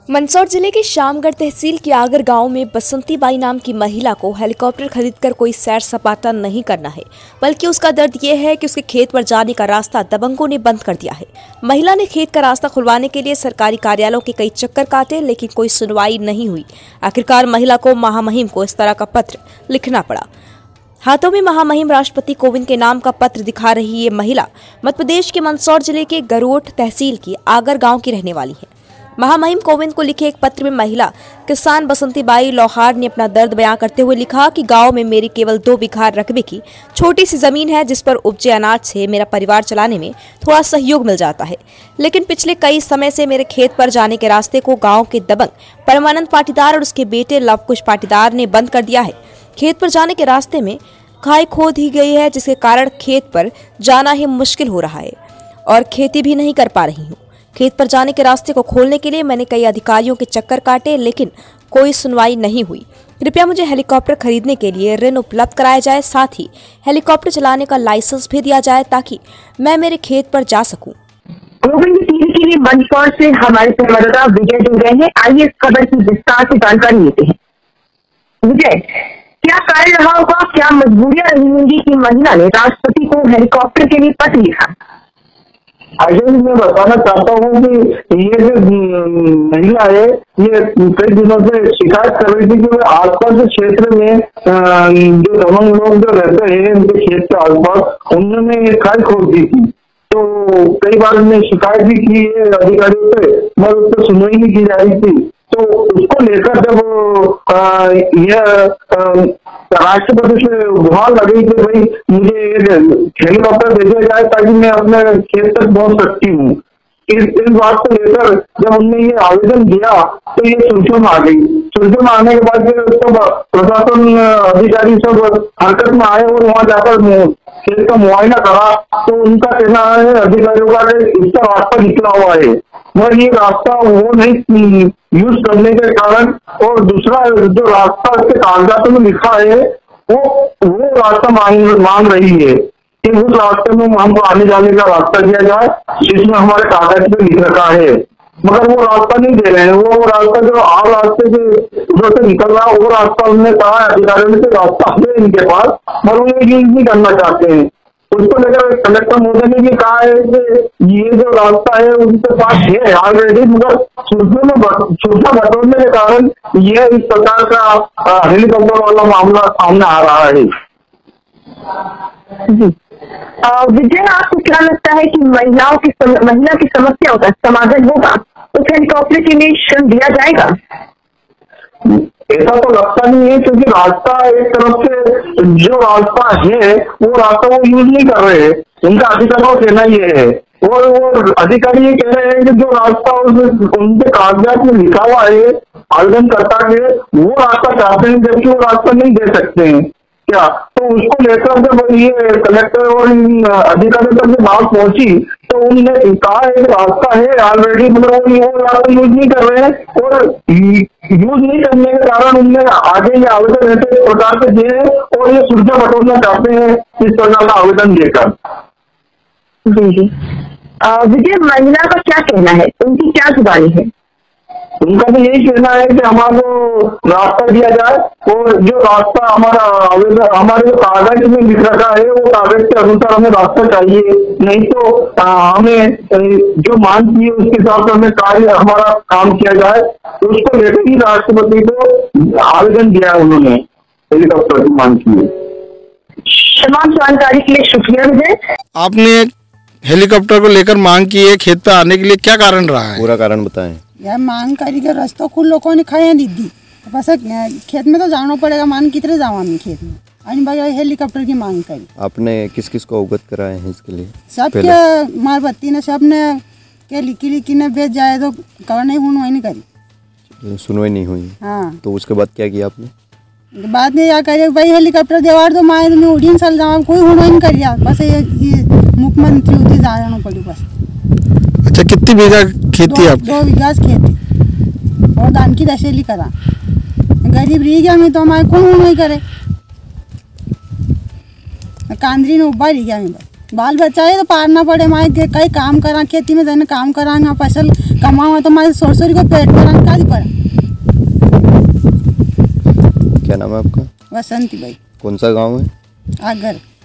मंदसौर जिले के शामगढ़ तहसील के आगर गांव में बसंती बाई नाम की महिला को हेलीकॉप्टर खरीदकर कोई सैर सपाटा नहीं करना है, बल्कि उसका दर्द यह है कि उसके खेत पर जाने का रास्ता दबंगों ने बंद कर दिया है। महिला ने खेत का रास्ता खुलवाने के लिए सरकारी कार्यालयों के कई चक्कर काटे, लेकिन कोई सुनवाई नहीं हुई। आखिरकार महिला को महामहिम को इस तरह का पत्र लिखना पड़ा। हाथों में महामहिम राष्ट्रपति कोविंद के नाम का पत्र दिखा रही ये महिला मध्य प्रदेश के मंदसौर जिले के गरोठ तहसील की आगर गांव की रहने वाली है। महामहिम कोविंद को लिखे एक पत्र में महिला किसान बसंती बाई लोहार ने अपना दर्द बयां करते हुए लिखा कि गांव में मेरी केवल 2 बीघा रकबे की छोटी सी जमीन है, जिस पर उपजे अनाज से मेरा परिवार चलाने में थोड़ा सहयोग मिल जाता है, लेकिन पिछले कई समय से मेरे खेत पर जाने के रास्ते को गाँव के दबंग परमानंद पाटीदार और उसके बेटे लवकुश पाटीदार ने बंद कर दिया है। खेत पर जाने के रास्ते में खाई खोद दी गई है, जिसके कारण खेत पर जाना ही मुश्किल हो रहा है और खेती भी नहीं कर पा रही हूँ। खेत पर जाने के रास्ते को खोलने के लिए मैंने कई अधिकारियों के चक्कर काटे, लेकिन कोई सुनवाई नहीं हुई। कृपया मुझे हेलीकॉप्टर खरीदने के लिए ऋण उपलब्ध कराया जाए, साथ ही हेलीकॉप्टर चलाने का लाइसेंस भी दिया जाए ताकि मैं मेरे खेत पर जा सकूं। गोविंद टीवी के लिए मंदसौर से हमारे संवाददाता विजय जुड़ गए हैं। आइए इस खबर की विस्तार से जानकारी लेते हैं। विजय, क्या कारण रहा होगा, क्या मजबूरियां रही होंगी कि महिला ने राष्ट्रपति को हेलीकॉप्टर के लिए पत्र लिखा? आगे मैं बताना चाहता हूँ कि ये जो महिला है ये कई दिनों से शिकायत कर रही थी कि आसपास के क्षेत्र में जो दबंग लोग जो रहते हैं उनके खेत के आसपास उन्होंने खाई खोद दी थी। तो कई बार उन्होंने शिकायत भी की है अधिकारियों से, मगर उस पर सुनवाई नहीं की जा रही थी। तो उसको लेकर जब यह राष्ट्रपति से गुहार लगी कि भाई मुझे हेलीकॉप्टर भेजा जाए ताकि मैं अपने खेत तक पहुंच सकती हूँ, इस बात को लेकर जब उनने ये आवेदन दिया तो ये सुर्खियों में आ गई। सुर्खियों में आने के बाद सब प्रशासन अधिकारी सब हरकत में आए और वहां जाकर खेत का मुआयना करा। तो उनका कहना है अधिकारियों का इसका रास्ता निकला हुआ है, मगर ये रास्ता वो नहीं यूज करने के कारण और दूसरा जो रास्ता उसके कागजातों में लिखा है वो रास्ता मांग रही है कि उस रास्ते में हमको आने जाने का रास्ता दिया जाए जिसमें हमारे कागज पे लिख रखा है, मगर वो रास्ता नहीं दे रहे हैं। वो रास्ता जो आम रास्ते से उधर से निकल रहा है वो रास्ता उन्होंने कहा है अधिकारियों ने रास्ता है इनके पास, मगर वो यूज नहीं करना चाहते हैं। उसको लेकर कलेक्टर महोदय ने भी कहा है कि ये जो रास्ता है उनके पास है ऑलरेडी, मगर सूचना बटोरने के कारण ये इस प्रकार का हेलीकॉप्टर वाला मामला सामने आ रहा है। जी विजय, आपको क्या लगता है कि महिला की समस्याओं का समाधान होगा? उस हेलीकॉप्टर के लिए ऋण दिया जाएगा? ऐसा तो लगता नहीं है, क्योंकि रास्ता एक तरफ से जो रास्ता है वो रास्ता वो यूज नहीं कर रहे हैं। उनका अधिकारियों का कहना ये है और वो अधिकारी ये कह रहे हैं कि जो रास्ता उनके कागजात में लिखा हुआ है आवेदन करता है वो रास्ता चाहते हैं, जबकि वो रास्ता नहीं दे सकते हैं क्या। तो उसको लेकर जब ये कलेक्टर और अधिकारियों तक बात पहुंची तो उन्होंने कहा है कि रास्ता है ऑलरेडी, मतलब वो रास्ता यूज नहीं कर रहे हैं और यूज नहीं करने के कारण उनने आगे ये आवेदन ऐसे प्रकार से दिए और ये सुर्खियां बटोरना चाहते हैं इस प्रकार का आवेदन देकर। जी विजय, महिला का क्या कहना है, उनकी क्या जुबानी है? उनका तो यही कहना है कि हमारे रास्ता दिया जाए और जो रास्ता हमारे जो कागज में लिख रखा है वो कागज के अनुसार हमें रास्ता चाहिए, नहीं तो हमें जो मांग की है उसके हिसाब से हमें हमारा काम किया जाए। उसको लेकर ही राष्ट्रपति को आवेदन दिया है उन्होंने, हेलीकॉप्टर की मांग की है। तमाम जानकारी के लिए शुक्रिया विजय। आपने हेलीकॉप्टर को लेकर मांग की है, खेत पे आने के लिए क्या कारण रहा है? पूरा कारण बताएं। यार मांग करी के रास्ता खुद लोगों ने खाया दीदी, बस खेत में तो जाना पड़ेगा, मान कितने जाओ हम खेत में आज भाई हेलीकॉप्टर की मांग करी। आपने किस किस को अवगत कराए हैं इसके लिए? सब के मारबत्ती ने सब ने क्या लिखी ने भेज जाए तो कवर नहीं सुनवाई नहीं करी, सुनवाई नहीं हुई। हाँ, तो उसके बाद क्या किया आपने? बाद में क्या करे भाई हेलीकॉप्टर देवार तो माए में उड़ीन साल जाओ, कोई सुनवाई नहीं करी, बस ये मुख्यमंत्री उठी जाना पड़ी बस। अच्छा, कितनी बीघा खेती है? 2 बीघा खेती और धान की दशेली करा। गरीब रही गया मैं तो हमारे कौन नहीं करे, कांदरी ने उब्बा रही गया मैं, बाल बच्चा है तो पारना पड़े, माए कई काम करा खेती में जाने काम करा, फसल कमाओ तो हमारे सोरसोरी को पेट भरने का पड़ा। क्या नाम है आपका? वसंती भाई। कौन सा गांव है? आगर।